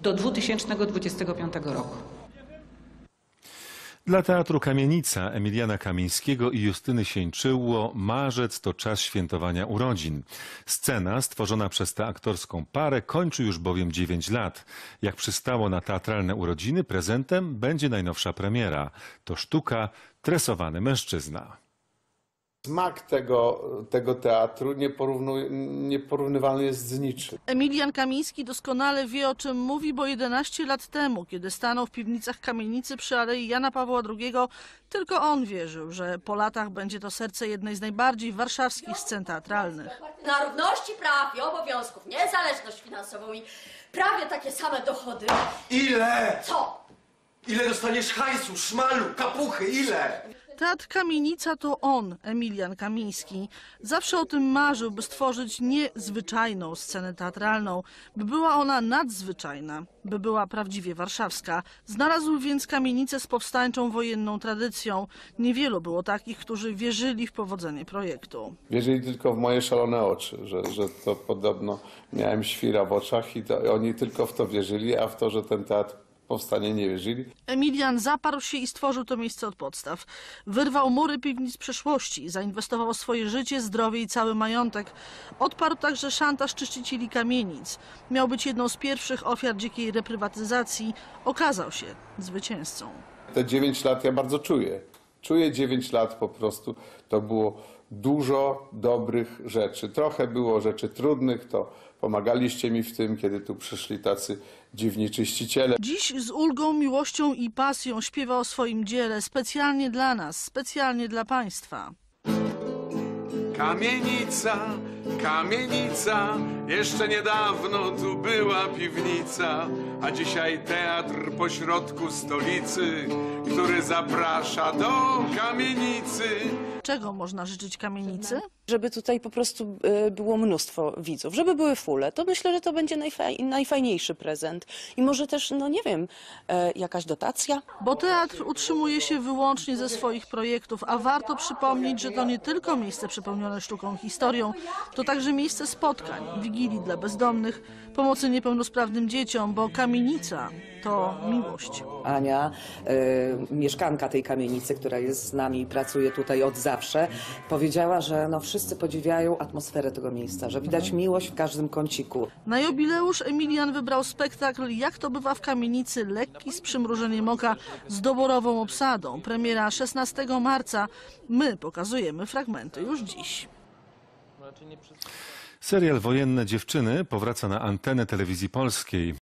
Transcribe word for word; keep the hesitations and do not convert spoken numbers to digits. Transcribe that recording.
do dwa tysiące dwudziestego piątego roku. Dla Teatru Kamienica Emiliana Kamińskiego i Justyny Sieńczyło marzec to czas świętowania urodzin. Scena stworzona przez tę aktorską parę kończy już bowiem dziewięć lat. Jak przystało na teatralne urodziny, prezentem będzie najnowsza premiera. To sztuka Tresowany mężczyzna. Smak tego, tego teatru nieporównywalny jest z niczym. Emilian Kamiński doskonale wie, o czym mówi, bo jedenaście lat temu, kiedy stanął w piwnicach Kamienicy przy Alei Jana Pawła drugiego, tylko on wierzył, że po latach będzie to serce jednej z najbardziej warszawskich scen teatralnych. Na równości praw i obowiązków, niezależność finansową i prawie takie same dochody. Ile? Co? Ile dostaniesz hajsu, szmalu, kapuchy, ile? Teatr Kamienica to on, Emilian Kamiński. Zawsze o tym marzył, by stworzyć niezwyczajną scenę teatralną, by była ona nadzwyczajna, by była prawdziwie warszawska. Znalazł więc kamienicę z powstańczą wojenną tradycją. Niewielu było takich, którzy wierzyli w powodzenie projektu. Wierzyli tylko w moje szalone oczy, że, że to podobno miałem świra w oczach i to, oni tylko w to wierzyli, a w to, że ten teatr powstanie, nie wierzyli. Emilian zaparł się i stworzył to miejsce od podstaw. Wyrwał mury piwnic przeszłości, zainwestował swoje życie, zdrowie i cały majątek. Odparł także szantaż czyścicieli kamienic. Miał być jedną z pierwszych ofiar dzikiej reprywatyzacji. Okazał się zwycięzcą. Te dziewięć lat ja bardzo czuję. Czuję dziewięć lat po prostu. To było dużo dobrych rzeczy. Trochę było rzeczy trudnych, to pomagaliście mi w tym, kiedy tu przyszli tacy dziwni czyściciele. Dziś z ulgą, miłością i pasją śpiewa o swoim dziele, specjalnie dla nas, specjalnie dla państwa. Kamienica, kamienica, jeszcze niedawno tu była piwnica, a dzisiaj teatr pośrodku stolicy, który zaprasza do kamienicy. Czego można życzyć kamienicy? Żeby tutaj po prostu było mnóstwo widzów, żeby były fule. To myślę, że to będzie najfaj, najfajniejszy prezent. I może też, no nie wiem, jakaś dotacja? Bo teatr utrzymuje się wyłącznie ze swoich projektów, a warto przypomnieć, że to nie tylko miejsce przepełnione sztuką, historią, to także miejsce spotkań, wigilii dla bezdomnych, pomocy niepełnosprawnym dzieciom, bo kamienica to miłość. Ania, y, mieszkanka tej kamienicy, która jest z nami i pracuje tutaj od zawsze, powiedziała, że no, wszyscy podziwiają atmosferę tego miejsca, że widać miłość w każdym kąciku. Na jubileusz Emilian wybrał spektakl Jak to bywa w kamienicy, lekki z przymrużeniem oka z doborową obsadą. Premiera szesnastego marca. My pokazujemy fragmenty już dziś. Serial Wojenne dziewczyny powraca na antenę telewizji polskiej.